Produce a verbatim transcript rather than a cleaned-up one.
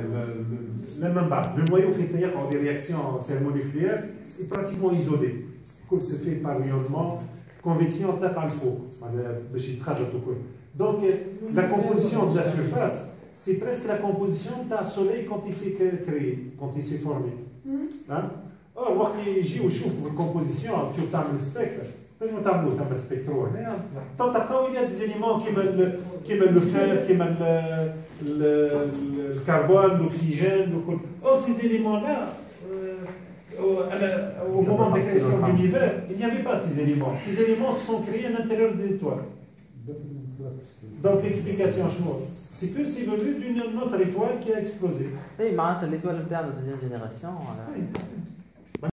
le même bas. Le noyau fait tenir par des réactions thermonucléaires est pratiquement isolé. Tout se fait par rayonnement, convection, tape à l'eau. Donc, la composition de la surface, c'est presque la composition d'un soleil quand il s'est créé, quand il s'est formé. Hein? Or, quand il y a une composition, tu as un spectre. Il y a des éléments qui mettent le fer, qui mettent le carbone, l'oxygène. Or, ces éléments-là, au moment de la création de l'univers, il n'y avait pas ces éléments. Ces éléments se sont créés à l'intérieur des étoiles. Donc, l'explication, c'est que c'est venu d'une autre étoile qui a explosé. Oui, mais l'étoile de deuxième génération.